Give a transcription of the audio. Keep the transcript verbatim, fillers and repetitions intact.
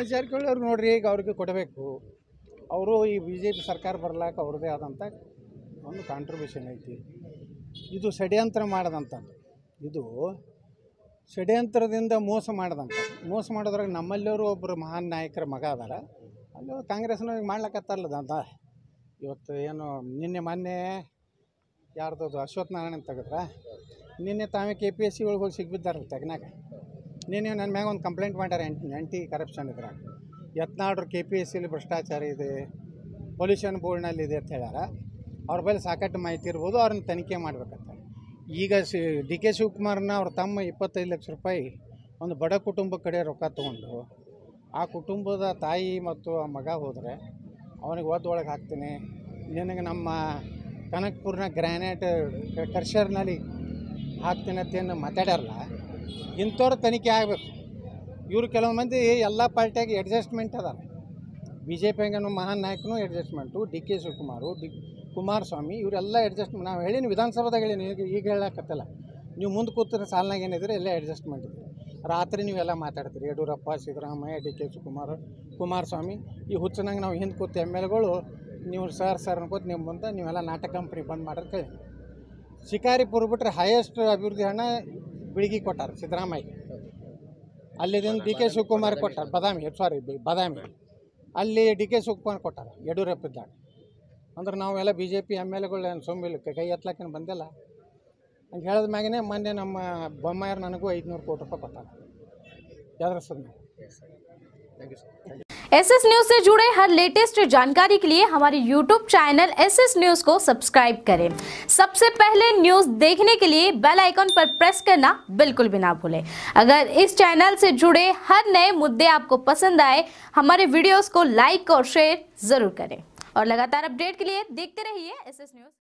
ರಮೇಶ್ ಜಾರಕಿಹೊಳಿ ಅವ್ರು ನೋಡ್ರಿ, ಈಗ ಅವ್ರಿಗೆ ಕೊಡಬೇಕು. ಅವರು ಈ ಬಿ ಜೆ ಪಿ ಸರ್ಕಾರ ಬರ್ಲಾಕ ಅವ್ರದ್ದೇ ಆದಂಥ ಒಂದು ಕಾಂಟ್ರಿಬ್ಯೂಷನ್ ಐತಿ. ಇದು ಷಡ್ಯಂತ್ರ ಮಾಡದಂಥದ್ದು, ಇದು ಷಡ್ಯಂತ್ರದಿಂದ ಮೋಸ ಮಾಡದಂಥ ಮೋಸ ಮಾಡೋದ್ರಾಗ ನಮ್ಮಲ್ಲಿಯವರು ಒಬ್ಬರು ಮಹಾನ್ ನಾಯಕರ ಮಗ ಅದಾರ. ಅಲ್ಲಿ ಕಾಂಗ್ರೆಸ್ನವ್ರಿಗೆ ಮಾಡ್ಲಕ್ಕತ್ತಾರಲ್ಲದ ಅಂತ ಇವತ್ತು ಏನು ನಿನ್ನೆ ಮೊನ್ನೆ ಯಾರ್ದದು ಅಶ್ವಥ್ ನಾರಾಯಣ ತೆಗೆದ್ರ, ನಿನ್ನೆ ತಾವೇ ಕೆ ಪಿ ಎಸ್ ಸಿ ಒಳಗೆ ಹೋಗಿ ಸಿಗ್ಬಿದ್ದಾರಲ್ಲ ತೆಗ್ನಾಗ. ನಿನ್ನೆ ನನ್ನ ಮ್ಯಾಗ ಒಂದು ಕಂಪ್ಲೇಂಟ್ ಮಾಡ್ಯಾರ, ಎಂಟಿ ಆ್ಯಂಟಿ ಕರಪ್ಷನ್ ಇದ್ರಾಗ ಯತ್ನಾಳ್ರು ಕೆ ಪಿ ಎಸ್ ಸಿಲಿ ಭ್ರಷ್ಟಾಚಾರ ಇದೆ, ಪೊಲ್ಯೂಷನ್ ಬೋರ್ಡ್ನಲ್ಲಿ ಇದೆ ಅಂತ ಹೇಳ್ಯಾರ. ಅವ್ರ ಬಳಿ ಸಾಕಷ್ಟು ಮಾಹಿತಿ ಇರ್ಬೋದು, ಅವ್ರನ್ನ ತನಿಖೆ ಮಾಡ್ಬೇಕಂತ. ಈಗ ಸಿ ಡಿ ಕೆ ಶಿವಕುಮಾರ್ನ ಅವ್ರ ತಮ್ಮ ಇಪ್ಪತ್ತೈದು ಲಕ್ಷ ರೂಪಾಯಿ ಒಂದು ಬಡ ಕುಟುಂಬ ಕಡೆ ರೊಕ್ಕ ತೊಗೊಂಡು ಆ ಕುಟುಂಬದ ತಾಯಿ ಮತ್ತು ಆ ಮಗ ಹೋದರೆ ಅವನಿಗೆ ಒದ್ದೊಳಗೆ ಹಾಕ್ತೀನಿ, ನಿನಗೆ ನಮ್ಮ ಕನಕಪುರ್ನ ಗ್ರ್ಯಾನೈಟ್ ಕರ್ಷರ್ನಲ್ಲಿ ಹಾಕ್ತೀನಿ ಅಂತೇನು ಮಾತಾಡ್ಯಾರಲ್ಲ, ಇಂಥವ್ರ ತನಿಖೆ ಆಗಬೇಕು. ಇವರು ಕೆಲವು ಮಂದಿ ಎಲ್ಲ ಪಾರ್ಟಿಯಾಗಿ ಅಡ್ಜಸ್ಟ್ಮೆಂಟ್ ಅದ. ಬಿ ಜೆ ಪಿ ಹಂಗೆ ಮಹಾನ್ ನಾಯಕನೂ adjustment, D K Shivakumar, D Kumaraswamy ಇವರೆಲ್ಲ ಅಡ್ಜಸ್ಟ್ಮೆಂಟ್. ನಾವು ಹೇಳೀನಿ ವಿಧಾನಸಭಾದಾಗ ಹೇಳೀನಿ, ಈಗ ಈಗ ಹೇಳಕತ್ತಲ್ಲ. ನೀವು ಮುಂದೆ ಕೂತಿರೋ ಸಾಲಿನಾಗ ಏನಿದ್ರೆ ಎಲ್ಲ ಅಡ್ಜಸ್ಟ್ಮೆಂಟ್ ಇದೆ. ರಾತ್ರಿ ನೀವೆಲ್ಲ ಮಾತಾಡ್ತೀರಿ, ಯಡಿಯೂರಪ್ಪ, ಸಿದ್ದರಾಮಯ್ಯ, ಡಿ ಕೆ ಶಿವಕುಮಾರ್, ಕುಮಾರಸ್ವಾಮಿ. ಈ ಹುಚ್ಚನಂಗೆ ನಾವು ಹಿಂದೆ ಕೂತು ಎಮ್ ಎಲ್ಗಳು ನೀವು ಸರ್ ಸರ್ ಅನ್ಕೋತ ನಿಮ್ಮ ಮುಂದೆ ನೀವೆಲ್ಲ ನಾಟಕ ಕಂಪ್ನಿ ಬಂದ್ ಮಾಡಿದ್ರೆ ಹೇಳಿ. ಶಿಕಾರಿಪುರ ಬಿಟ್ಟರೆ ಹೈಯೆಸ್ಟ್ ಅಭಿವೃದ್ಧಿ ಹಣ ಬಿಳಿಗಿ ಕೊಟ್ಟಾರೆ ಸಿದ್ದರಾಮಯ್ಯ. ಅಲ್ಲಿದಿಂದ ಡಿ ಕೆ ಶಿವಕುಮಾರ್ ಕೊಟ್ಟಾರೆ ಬದಾಮಿ, ಸಾರಿ ಬದಾಮಿ. ಅಲ್ಲಿ ಡಿ ಕೆ ಶಿವಕುಮಾರ್ ಕೊಟ್ಟಾರೆ ಯಡಿಯೂರಪ್ಪ ಇದ್ದಾಗ. ಅಂದ್ರೆ ನಾವೆಲ್ಲ B J P M L ಎಗಳು ಏನು ಸೊಂಬಿಲ್ಲ, ಕೈ ಎತ್ತಲಕ್ಕೇನು ಬಂದಿಲ್ಲ. ಹಂಗೆ ಹೇಳಿದ ಮ್ಯಾಗೇ ಮೊನ್ನೆ ನಮ್ಮ ಬೊಮ್ಮಾಯರು ನನಗೂ ಐದುನೂರು ಕೋಟಿ ರೂಪಾಯಿ ಕೊಟ್ಟಾರೆ. ಯಾವ್ದ್ರ sir thank you sir. S S news से जुड़े हर लेटेस्ट जानकारी के लिए हमारे YouTube channel S S news को सब्सक्राइब करें। सबसे पहले न्यूज देखने के लिए बेल आइकन पर प्रेस करना बिल्कुल भी ना भूलें। अगर इस चैनल से जुड़े हर नए मुद्दे आपको पसंद आए, हमारे वीडियोस को लाइक और शेयर जरूर करें और लगातार अपडेट के लिए देखते रहिए एस एस न्यूज।